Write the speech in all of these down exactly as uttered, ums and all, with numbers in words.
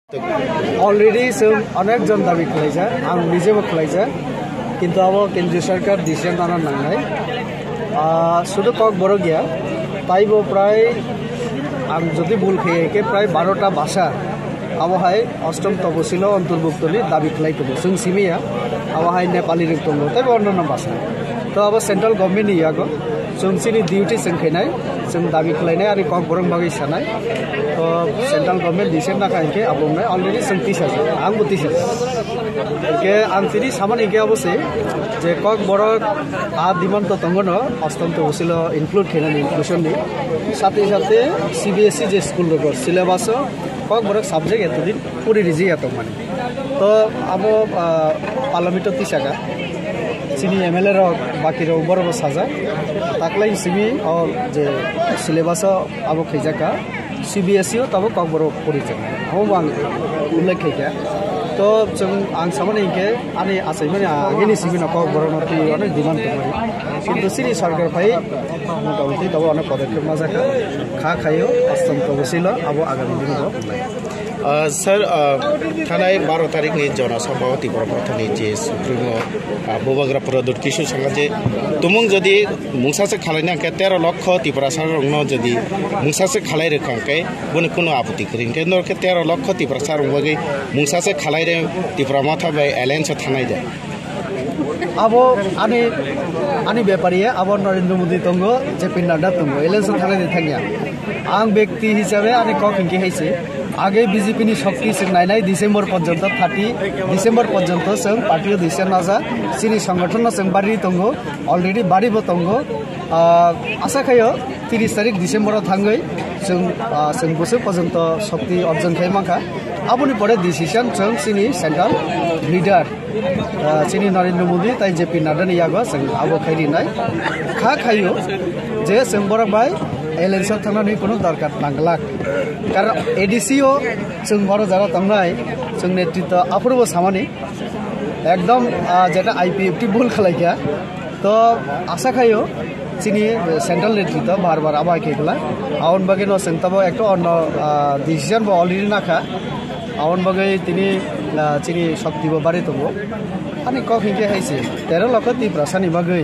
already जों अनेक जन दाबी खालायजा आं निजेबो खालायजा किन्तु अब केन्द्रीय सरकार डिसिजन लाना नांनाय शुधु कक बड़ गया ताइबो प्राय आं जदि भूल खायाखै प्राय बारोटा भाषा आवहाय अष्टम तपसिल अंतर्भुक्तनि दाबी खालायदों जों सिमिया आवहाय नेपाली दङ ताइबो अन्य भाषा तो अब सेंट्रल गभर्नमेंट यागो जों सिनि डिउटी जों खैनाय जों दाबी खालायनाय आरो कक बरं बागै सानाय तो सेंट्रल गभर्नमेंट डिसिजन नाखायखे आबुंनाय अलरेडी जों टिचार आंबो टिचार के आं तिनि सामान इके अबसे जे कक बर आ दिमान तो दङ न अष्टम तपसिल इनक्लूड खैनाय इनक्लूशन नि साथे साथे सीबीएसई जे स्कूल दङ सिलेबास कक बर सब्जेक्ट एतदिन पुरी रिजि यातो माने तो अब पार्लियामेंट तिसागा सिनी एमएलए रक बाकी रक बरबो साजा ताकलाई सिमी और जे सिलेबास अब खैजाका सीबीएसई तब कक बर पुरी जों हम आं उल्लेख खैया तो जों आं सामने के आनि आसाय माने आगेनि सिबिन कक बर नति अनेक डिमान्ड दङ किन्तु सिनी सरकार फाय मोटामोटी तब अनेक पदक्षेप माजाका खा खायो अष्टम तपसिल अब आगामी दिनाव सर थानाय बारह तारिख नि जनसभा त्रिपुरा प्रथमनि जे सुप्रीमो बुबाग्रा प्रदुत किशोर संघ जे तुमुं जदि मुंसासे खालायना के तेरह लक्ष त्रिपुरा सरंग जदि मुंसासे खालाय रखांके बने कोनो आपत्ति करिन के नर के तेरह लक्ष त्रिपुरा सरंग बगे मुंसासे खालाय रे त्रिपुरा माथा बे एलायंस थानाय दे अब आनि आनि व्यापारी अब नरेंद्र मोदी दंगो जेपी नड्डा दंगो एलायंस थानाय दे थांगिया आं व्यक्ति हिसाबै आनि कखिंके हैसे आगे बीजेपी नि शक्ति जों नायनाय डिसेम्बर पर्यंत तीस डिसेम्बर पर्यंत जों पार्टी डिसिजन नाजा सिनि संगठन जों बारि दंगो अलरेडी बारिबो दंगो आशा खायो तीस तारिख डिसेम्बर थांगै जों जों बोसोर पर्यंत शक्ति अर्जन खायमाखा आबुनि परे डिसिजन जों सिनि सेंट्रल लीडर सिनि नरेंद्र मोदी ताइ जेपी नड्डा नि यागो जों आबो खायरिनाय खा खायो जे जों बरबाय एलायंस थांनानै कोनो दरकार नांगला कारण एडीसीओ जों बर जारा थांनाय जों नेतृत्व अपूर्व सामानि एकदम जेटा आईपीएफटी भूल खालायखा तो आशा खायो चिनी सेंट्रल नेतृत्व बार बार आबाय केगला आउन बगे न सेंतबो एकटो अन डिसिजन बो अलरेडी नाखा आउन बगे तिनी चिनी शक्तिबो बारि दंगो अनि कखिंके हाइसे तेरह लक्ष त्रिपुरा सानि बगे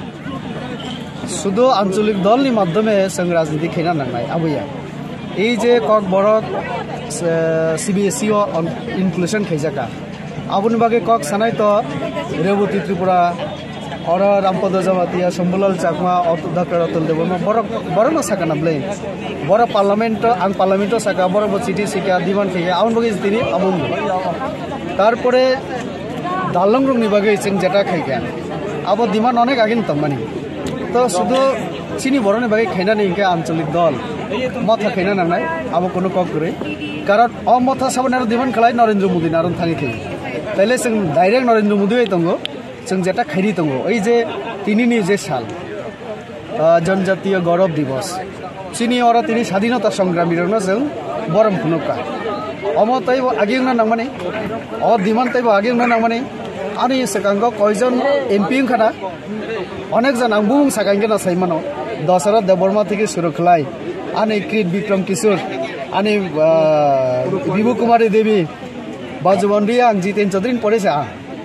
शुद्ध आंचलिक दल नि माध्यमे जों राजनीति खेना नांनाय आबैया ए जे कक बरक सीबीएसई इनक्लूशन खैजाका आबुनि बागे कक सानाय तो रेवती त्रिपुरा और रामपद जमातिया शंभुलाल चाकमा डॉक्टर अतुल देवमा बर बर न साकाना ब्ले बर पार्लियामेंट आं पार्लियामेंट साका बर चिठी सिका दिमान खेया आउन बगे तिनि आबुन तारपरे दालंग्रुनि बागे जों जेटा खैगा अब दिमान अनेक आगिन तमानि तो शुद्ध चिनी बरनि बागे खैना इनके आंचलिक दल मथा खैना नांनाय अब कोनो कक करे कारण अ मथा साबनार दिमान खलाय नरेंद्र मोदी नारन थाङि खै तैले जों डाइरेक्ट नरेंद्र मोदी दंगो जों जेटा खैरि दंगो ओइ जे तिनिनि जे साल जनजातीय गौरव दिवस चिनी और तिनि स्वाधीनता संग्रामी रन जों बरम खुनुका अम तैबो आगिंना नांमाने अ दिमान तैबो आगिंना नांमाने आनि सेकांग कयजन एमपी खाना अनेक जन आं बुं साकांगे ना साइमानो दशरथ देवबर्मा থেকে শুরু खलाय आनि कृत विक्रम किशोर आनि विभू कुमारी देवी बाजुबंडी आं जितेन चौधरी परेছে आ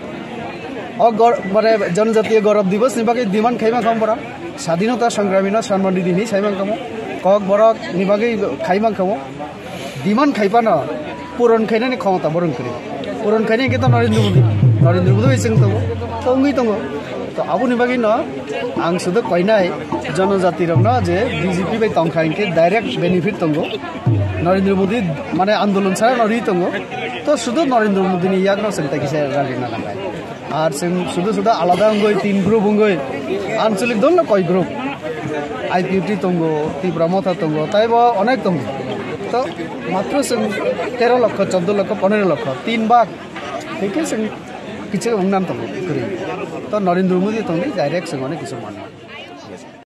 अ माने जनजातीय गौरव दिवस निबागे दिमान खाइमा खाम परा स्वाधीनता संग्रामी न सम्मान दिनि साइमा खाम कक बरक निबागे खाइमा खाम दिमान खाइपान पुरन खाइनानि क्षमता बरन करि पुरन खाइनि के त नरेंद्र मोदी नरेंद्र मोदी जों दङ तो उंगै दङ तो आबुनि बागे न आं सुदो कयनाय जनजाति रंग जे बीजेपी बाय तंखाइनके डाइरेक्ट बेनिफिट दंगो नरेंद्र मोदी माने आंदोलन सारा नरि दंगो तो सुदो नरेंद्र मोदी नि यागनो संता किसे रागिना नालाय आर जों सुदो सुदो आलादा अंगै तीन ग्रुप अंगै आंचलिक दल न कय ग्रुप आईपीएफटी दंगो त्रिपुरा मथा दंगो ताइबो अनेक दंगो तो मात्र जों तेरह लक्ष चौदह लक्ष पंद्रह लक्ष तीन भाग ठीक है जों किछु उन्नान दंगो तो नरेंद्र मोदी दंगो डाइरेक्ट जों अनेक किछु मानो